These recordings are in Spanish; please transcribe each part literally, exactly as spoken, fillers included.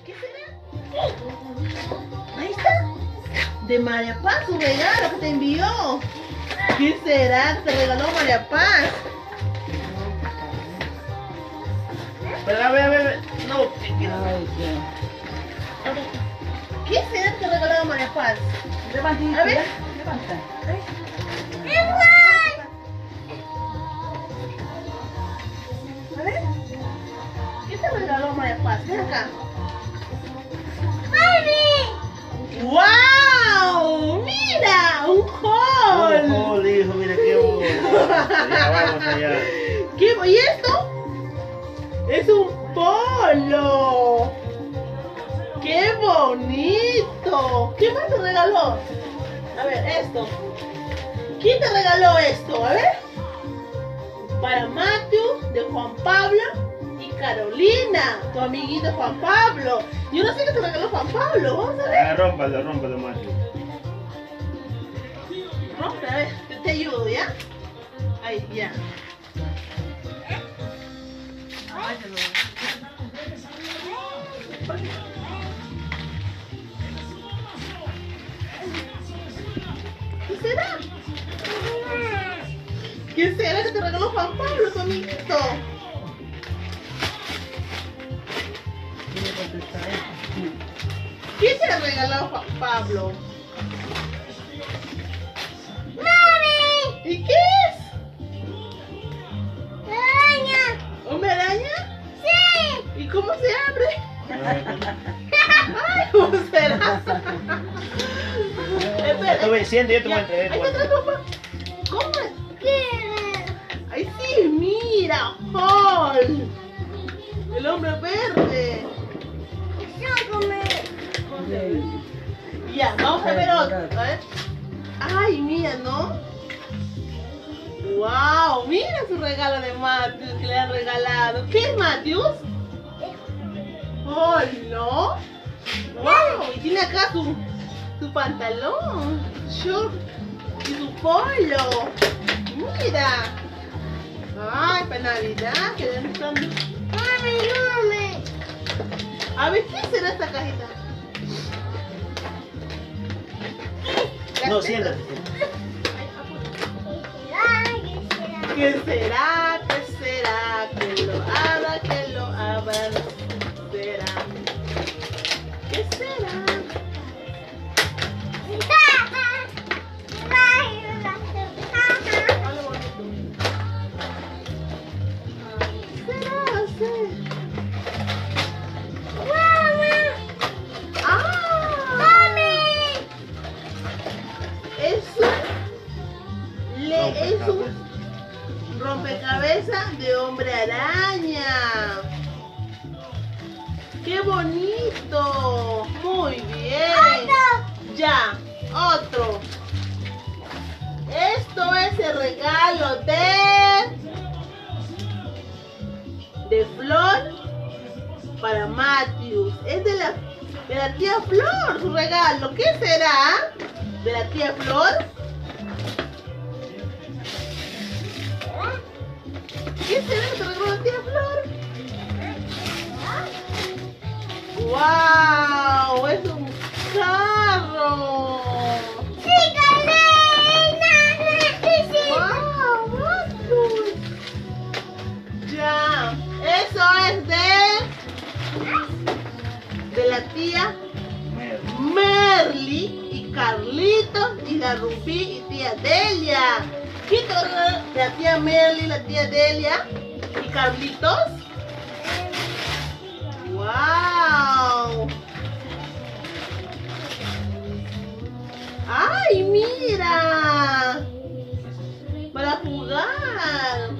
¿Qué será? Ahí está. De María Paz, su regalo que te envió. ¿Qué será que te regaló María Paz? Pero a ver, a ver, a ver. No, Ay, ¿Qué será que te regaló María Paz? levanta, A ver. levanta. A ver. ¿Qué te regaló María Paz? Ven acá. ¡Wow! ¡Mira! ¡Un hall! Oh, oh, hijo, mira qué bonito. Ya vamos allá. ¿Qué? ¿Y esto? ¡Es un polo! ¡Qué bonito! ¿Qué más te regaló? A ver, esto. ¿Quién te regaló esto? A ver. Para Matthew, de Juan Pablo y Carolina, tu amiguito Juan Pablo. Yo no sé qué te regaló Juan Pablo. Vamos a ver. Ah, rómpalo, rómpalo, Matthew. Rompe, a ver, te, te ayudo, ¿ya? Ahí, ya. Ay, te lo- ¿Qué será? ¿Qué será que te regaló Juan Pablo, tu amiguito? ¿Qué te regaló Juan Pablo? ¡Mami! ¿Y qué es? ¡Araña! ¿Una araña? ¡Sí! ¿Y cómo se abre? ¡Ay, cómo será! Espera, Estoy obedeciendo, yo te voy a ya, entregar. ahí está atrás, papá. ¿Cómo es? ¡Ay, sí! ¡Mira! ¡Hall! El hombre verde. Ya, vamos a ver otro. A ver. Ay, mira, ¿no? ¡Wow! Mira su regalo de Matthews que le han regalado. ¿Qué es Matthews? ¡Oh, no! ¡Wow! Y tiene acá su, su pantalón, short y su polo. ¡Mira! ¡Ay, para Navidad! Que le están... ¡Mami, mami! A ver, ¿qué será esta cajita? No, siéntate. ¿Qué será? ¿Qué será? Que lo abra, que lo abra. ¿Será? ¿Qué será? ¿Será? Sí. Es un, le, es un rompecabezas de hombre araña. ¡Qué bonito! Muy bien. Ya, otro. Esto es el regalo de de Flor para Matthews. Es de la de la tía Flor su regalo. ¿Qué será? ¿De la tía Flor? ¿Qué será que te regaló la tía Flor? ¡Wow! ¡Es un carro! ¡Sí, ¡wow! ¡Matthews! Ya, eso es de de la tía Merly y Carlitos y la Rubí y tía Delia. ¿Quién te regaló? La tía Merly, la tía Delia y Carlitos. ¡Wow! ¡Ay, mira! Para jugar.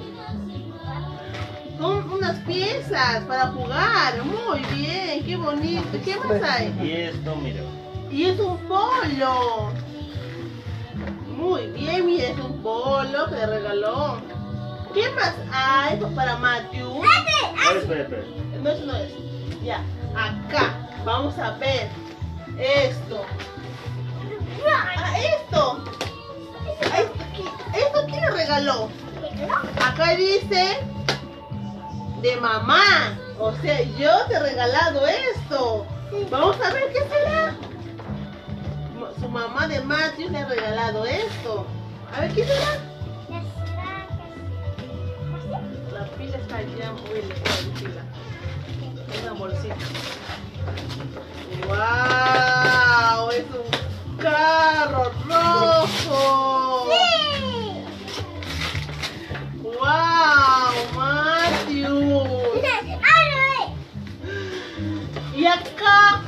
Son unas piezas para jugar. Muy bien, qué bonito. ¿Qué más hay? Y esto, mira. Y es un polo. Muy bien, mira, es un polo que le regaló. ¿Qué más hay para Matthew? A ver, espera, espera. No, eso no es. Ya, acá. Vamos a ver. Esto. Ah, esto. Ah, Esto, ¿qui- ¿Esto quién le regaló? Acá dice de mamá. O sea, yo te he regalado esto. Vamos a ver qué será. Su mamá de Matthew le ha regalado esto. A ver qué será. La pila está allá, muy lejos de pila. Una bolsita. ¡Wow! Es un carro rojo. ¡Sí! ¡Wow! Matthew. Y acá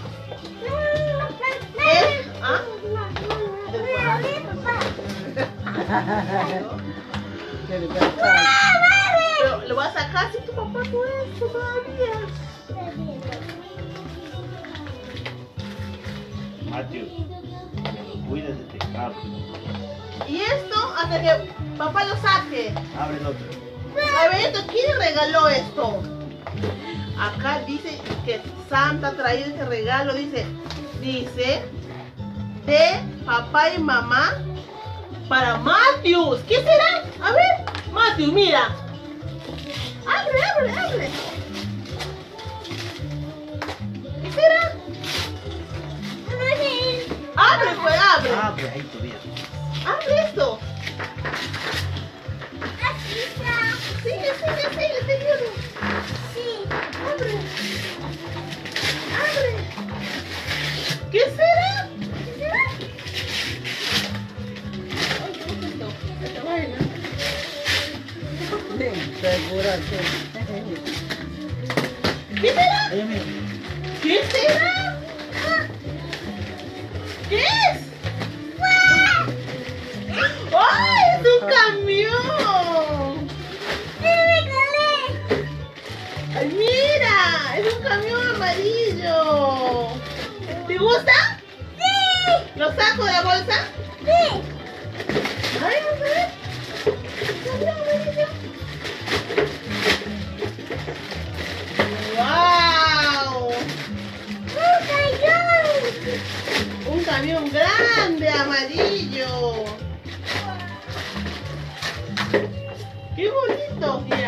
es... ¿Ah? Pero lo vas a sacar si tu papá no es todavía. Matthew, cuídate de este carro. Y esto hasta que papá lo saque. Abre el otro. A ver, esto, ¿quién regaló esto? Acá dice que Santa ha traído este regalo, dice, dice, de papá y mamá para Matthew. ¿Qué será? A ver, Matthew, mira. Abre, abre, abre. ¿Qué será? Abre, pues, abre. Abre ahí todavía. Abre esto. Sigue, sigue, sigue, sigue. Sí. Abre. Abre. ¿Qué será? ¿Qué será? Ay, ¿qué es esto? Esta vaina. ¿Qué será? Oye, mira. ¿Qué será? ¿Qué es? ¡Ay, es un camión! ¡Ay, mira! ¡Es un camión amarillo! ¿Te gusta? Sí. ¿Lo saco de la bolsa? Sí. Ay, vamos a ver. Camión amarillo. ¡Wow! Un camión grande amarillo. ¡Qué bonito! Y